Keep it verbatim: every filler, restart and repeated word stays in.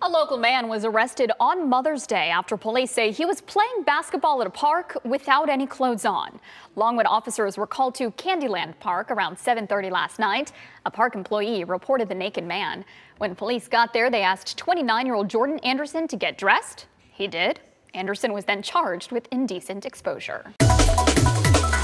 A local man was arrested on Mother's Day after police say he was playing basketball at a park without any clothes on. Longwood officers were called to Candyland Park around seven thirty last night. A park employee reported the naked man. When police got there, they asked twenty-nine-year-old Jordan Anderson to get dressed. He did. Anderson was then charged with indecent exposure.